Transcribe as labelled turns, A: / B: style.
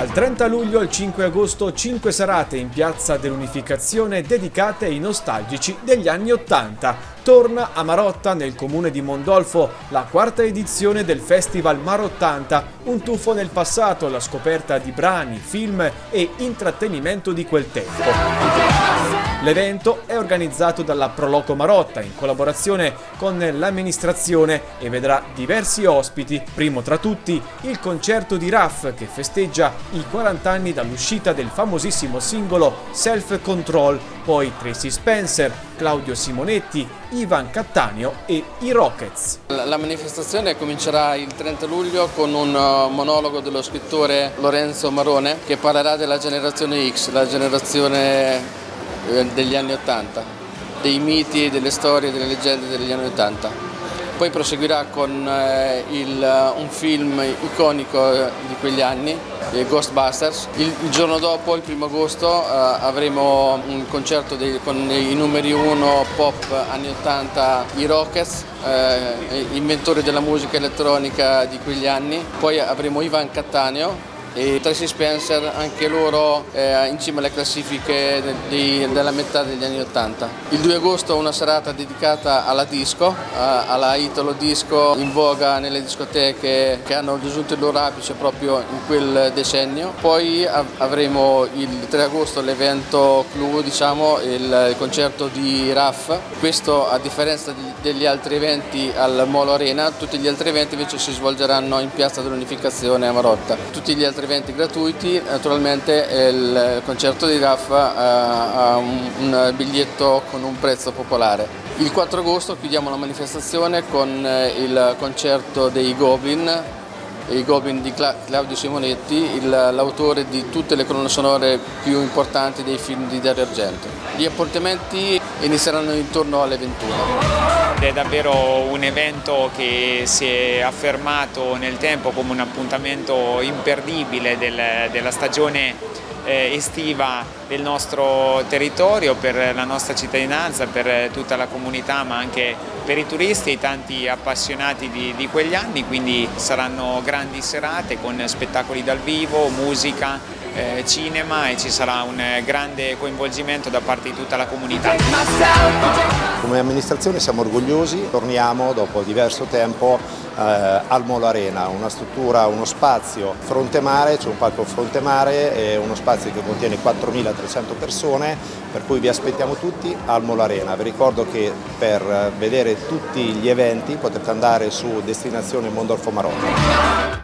A: Dal 30 luglio al 5 agosto 5 serate in Piazza dell'Unificazione dedicate ai nostalgici degli anni '80. Torna a Marotta, nel comune di Mondolfo, la quarta edizione del Festival Mar'80, un tuffo nel passato, la scoperta di brani, film e intrattenimento di quel tempo. L'evento è organizzato dalla Proloco Marotta in collaborazione con l'amministrazione e vedrà diversi ospiti, primo tra tutti il concerto di Raf che festeggia i 40 anni dall'uscita del famosissimo singolo Self Control, poi Tracy Spencer, Claudio Simonetti, Ivan Cattaneo e i Rockets.
B: La manifestazione comincerà il 30 luglio con un monologo dello scrittore Lorenzo Marone che parlerà della generazione X, la generazione degli anni '80, dei miti, delle storie, delle leggende degli anni '80. Poi proseguirà con un film iconico di quegli anni, Ghostbusters. Il giorno dopo, il 1° agosto, avremo un concerto con i numeri 1 pop anni '80, i Rockets, inventori della musica elettronica di quegli anni. Poi avremo Ivan Cattaneo e Tracy Spencer, anche loro in cima alle classifiche della metà degli anni '80. Il 2 agosto una serata dedicata alla disco, alla Italo disco in voga nelle discoteche che hanno raggiunto il loro apice proprio in quel decennio. Poi avremo il 3 agosto l'evento clou, diciamo, il concerto di Raf. Questo, a differenza degli altri eventi al Molo Arena, tutti gli altri eventi invece si svolgeranno in Piazza dell'Unificazione a Marotta. Tutti gli altri eventi gratuiti, naturalmente il concerto di Raf ha un biglietto con un prezzo popolare. Il 4 agosto chiudiamo la manifestazione con il concerto dei Goblin, i Goblin di Claudio Simonetti, l'autore di tutte le colonne sonore più importanti dei film di Dario Argento. Gli appuntamenti inizieranno intorno alle 21.
C: È davvero un evento che si è affermato nel tempo come un appuntamento imperdibile della stagione estiva del nostro territorio, per la nostra cittadinanza, per tutta la comunità, ma anche per i turisti e i tanti appassionati di quegli anni. Quindi saranno grandi serate con spettacoli dal vivo, musica, cinema, e ci sarà un grande coinvolgimento da parte di tutta la comunità.
D: Come amministrazione siamo orgogliosi, torniamo dopo diverso tempo al Molo Arena, una struttura, uno spazio fronte mare, c'è un palco fronte mare e uno spazio che contiene 4.300 persone, per cui vi aspettiamo tutti al Molo Arena. Vi ricordo che per vedere tutti gli eventi potete andare su destinazione Mondolfo Marotta.